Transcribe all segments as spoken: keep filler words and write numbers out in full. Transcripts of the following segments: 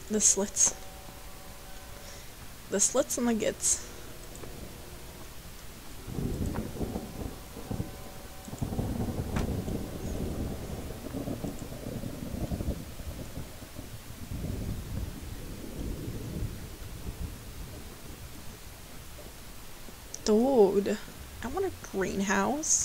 The slits. The slits and the gits. Dude, I want a greenhouse.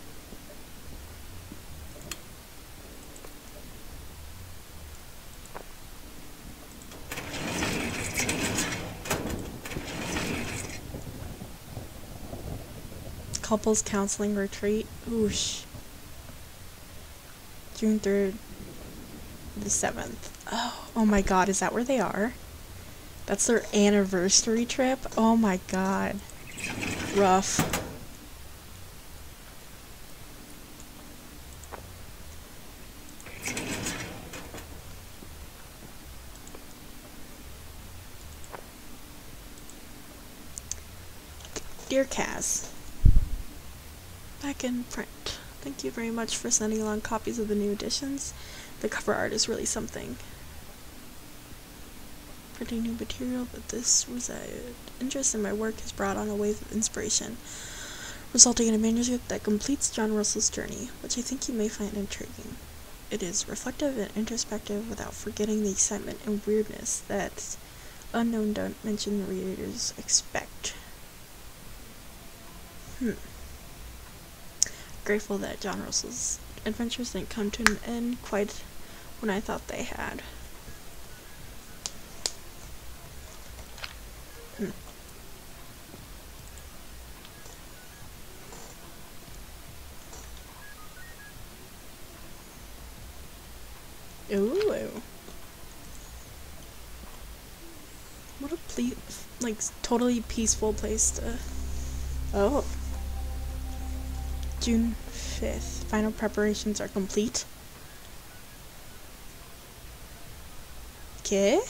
Couples counseling retreat. Oosh. June third, the seventh. Oh, oh my god, is that where they are? That's their anniversary trip? Oh my god. Rough. Dear Kaz, back in print. Thank you very much for sending along copies of the new editions. The cover art is really something. Printing new material, but this resigned interest in my work has brought on a wave of inspiration, resulting in a manuscript that completes John Russell's journey, which I think you may find intriguing. It is reflective and introspective without forgetting the excitement and weirdness that unknown dimension readers expect. Hmm. Grateful that John Russell's adventures didn't come to an end quite when I thought they had. Hmm. Ooh. What a ple- like totally peaceful place to. Oh. June fifth. Final preparations are complete. Okay.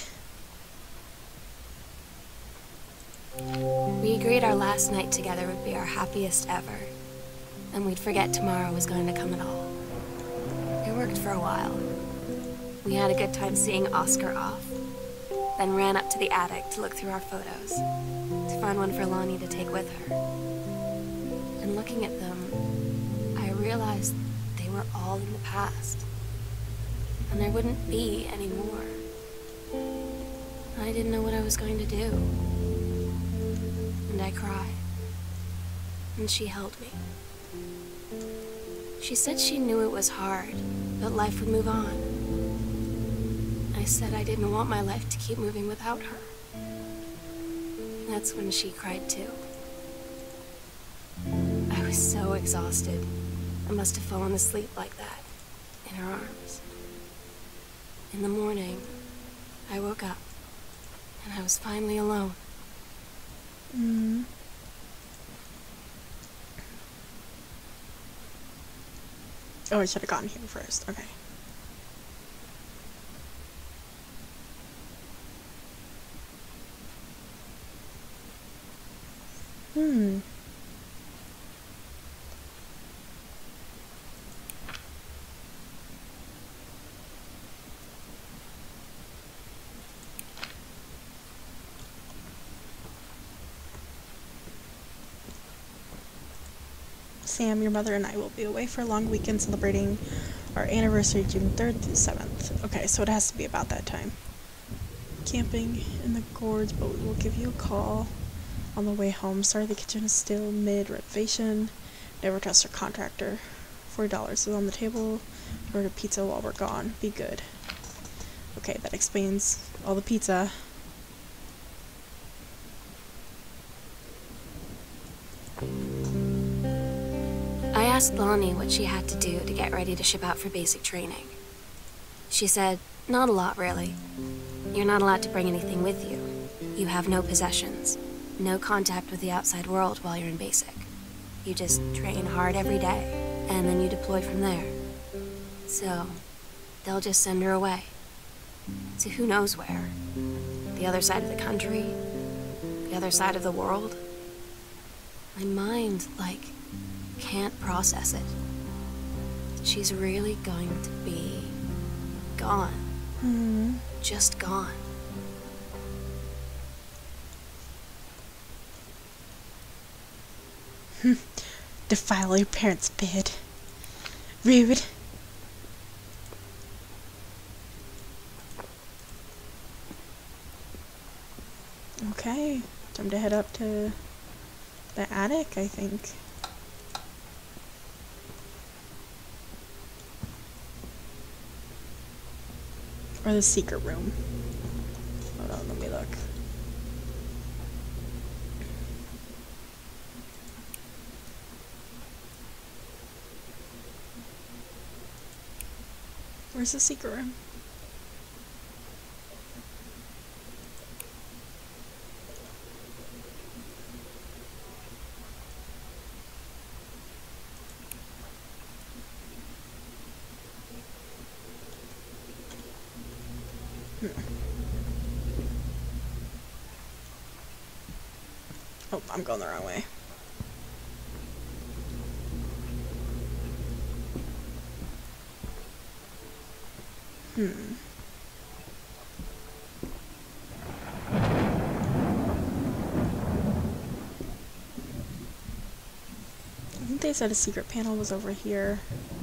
We agreed our last night together would be our happiest ever, and we'd forget tomorrow was going to come at all. It worked for a while. We had a good time seeing Oscar off, then ran up to the attic to look through our photos, to find one for Lonnie to take with her. And looking at them, I realized they were all in the past, and there wouldn't be any more. I didn't know what I was going to do. And I cried. And she held me. She said she knew it was hard, but life would move on. I said I didn't want my life to keep moving without her. That's when she cried too. I was so exhausted. I must have fallen asleep like that, in her arms. In the morning, I woke up, and I was finally alone. Mm. Oh, I should have gotten here first. Okay. Hmm. Sam, your mother and I will be away for a long weekend celebrating our anniversary June third through seventh. Okay, so it has to be about that time. Camping in the gorge, but we will give you a call on the way home. Sorry, the kitchen is still mid-renovation. Never trust our contractor. forty dollars is on the table. Order pizza while we're gone. Be good. Okay, that explains all the pizza. I asked Lonnie what she had to do to get ready to ship out for basic training. She said, not a lot, really. You're not allowed to bring anything with you. You have no possessions, no contact with the outside world while you're in basic. You just train hard every day, and then you deploy from there. So, they'll just send her away. To who knows where. The other side of the country, the other side of the world. My mind, like, can't process it. She's really going to be gone. Hmm. Just gone. Defile your parents' bed. Rude. Okay, time to head up to the attic, I think. Or the secret room. Hold on, let me look. Where's the secret room? Hmm. Oh, I'm going the wrong way. Hmm. I think they said a secret panel was over here.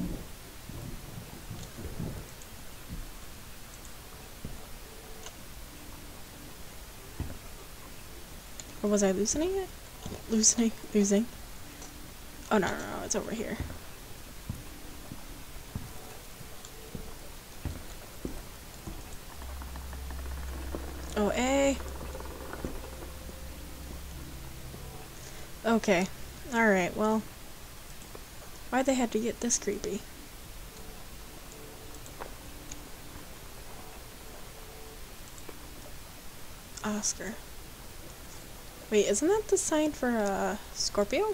Or was I loosening it? Loosening? Losing? Oh, no, no, no, it's over here. Oh, A. Okay. Alright, well. Why'd they have to get this creepy? Oscar. Wait, isn't that the sign for, uh, Scorpio?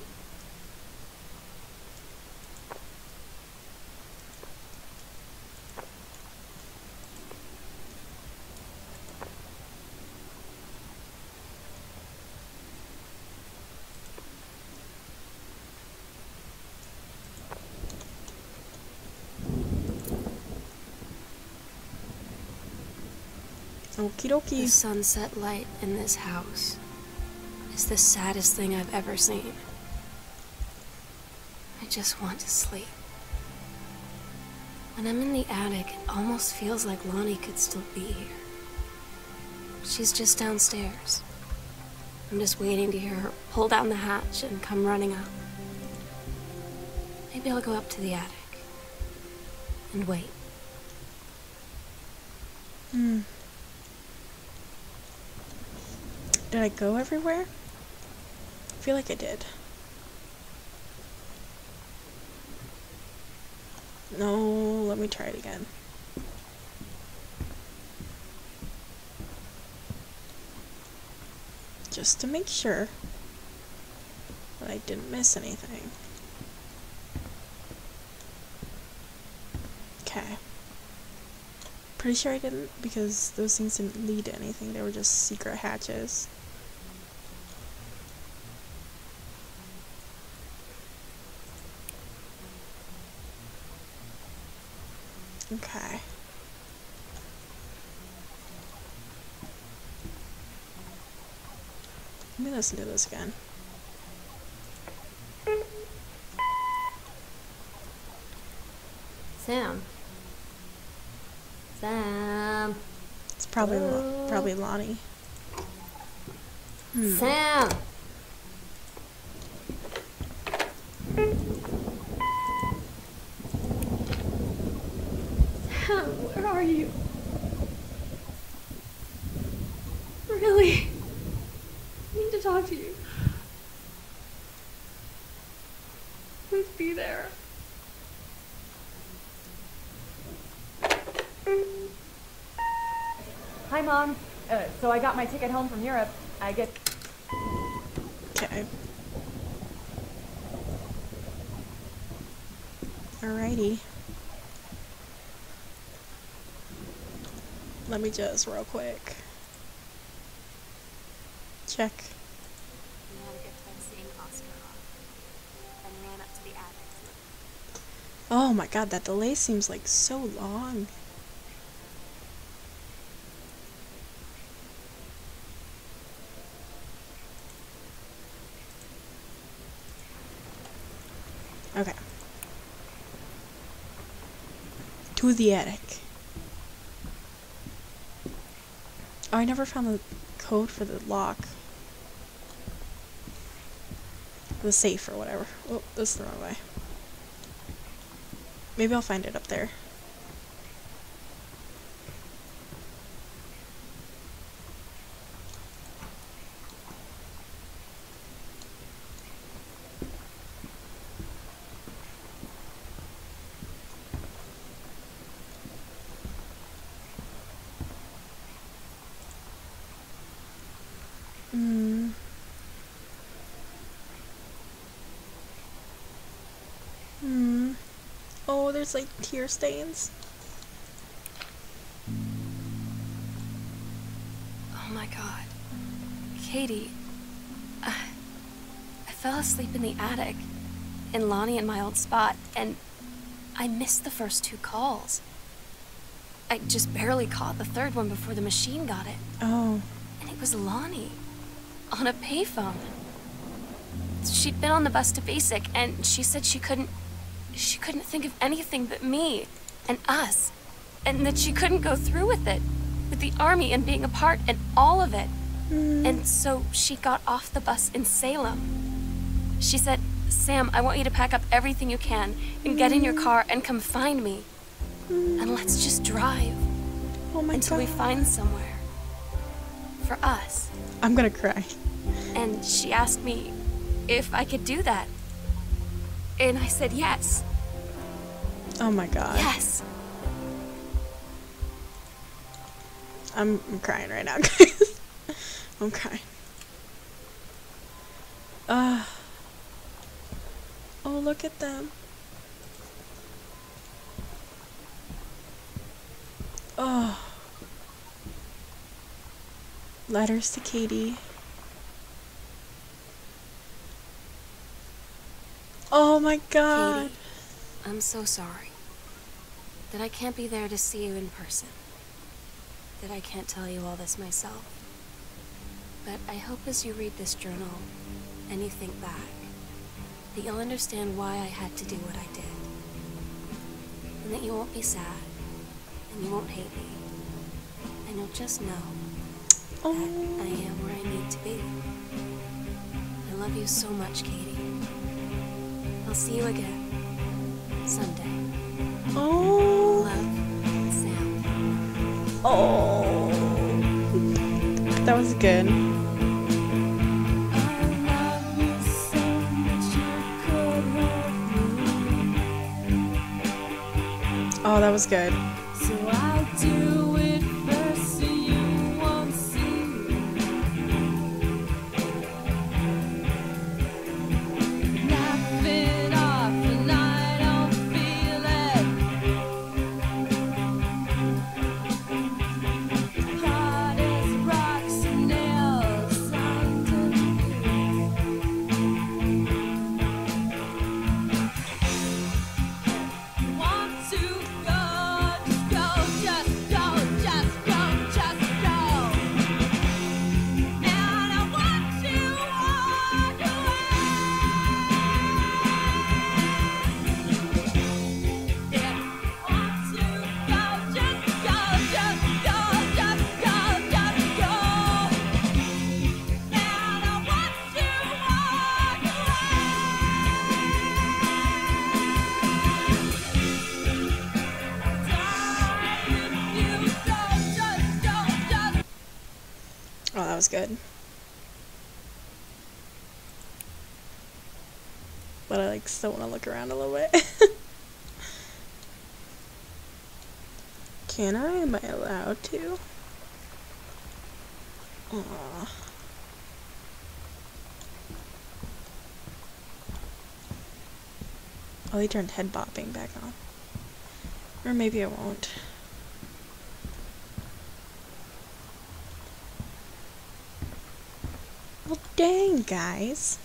Okie The dokie. sunset light in this house is the saddest thing I've ever seen. I just want to sleep. When I'm in the attic, it almost feels like Lonnie could still be here. She's just downstairs. I'm just waiting to hear her pull down the hatch and come running up. Maybe I'll go up to the attic and wait. Hmm. Did I go everywhere? I feel like I did. No, let me try it again. Just to make sure that I didn't miss anything. Okay. Pretty sure I didn't, because those things didn't lead to anything. They were just secret hatches. Okay. Let me listen to this again. Sam. Sam. It's probably Lo- probably Lonnie. Hmm. Sam. Sam, where are you? Really? I need to talk to you. Please be there. Hi, Mom. Uh, so I got my ticket home from Europe. I get... Okay. Alrighty. Let me just real quick check. We had a good time seeing Oscar off. Then ran up to the attic. Oh my god, that delay seems like so long. Okay. To the attic. Oh, I never found the code for the lock. The safe or whatever. Oh, this is the wrong way. Maybe I'll find it up there. Hmm. Hmm. Oh, there's like tear stains. Oh my god. Katie. I, I fell asleep in the attic, in Lonnie and my old spot, and I missed the first two calls. I just barely caught the third one before the machine got it. Oh. And it was Lonnie. On a payphone. She'd been on the bus to Basic, and she said she couldn't... She couldn't think of anything but me. And us. And that she couldn't go through with it. With the army and being apart and all of it. Mm. And so she got off the bus in Salem. She said, Sam, I want you to pack up everything you can and get in your car and come find me. Mm. And let's just drive. Oh my until god. we find somewhere. For us. I'm gonna cry. And she asked me if I could do that. And I said yes. Oh my god. Yes. I'm, I'm crying right now, guys. I'm crying. Uh. Oh, look at them. Oh. Letters to Katie. Oh my god. Katie, I'm so sorry. That I can't be there to see you in person. That I can't tell you all this myself. But I hope as you read this journal, and you think back, that you'll understand why I had to do what I did. And that you won't be sad, and you won't hate me. And you'll just know Oh. that I am where I need to be. I love you so much, Katie. I'll see you again. Someday. Oh. Love, Sam. Oh. That was good. Oh, that was good. So I'll do it first so you won't see me. Laugh it off and I don't feel it. Hard as rocks and nails underneath. Want to go, just go, just go, just go, just go. And I want to walk away. Yeah, want to go, just go, just go, just go, just go. And I want to walk away. Oh, that was good. But I like still want to look around a little bit. Can I? Am I allowed to? Aww. Oh, they turned head bopping back on. Or maybe I won't. Well, dang, guys.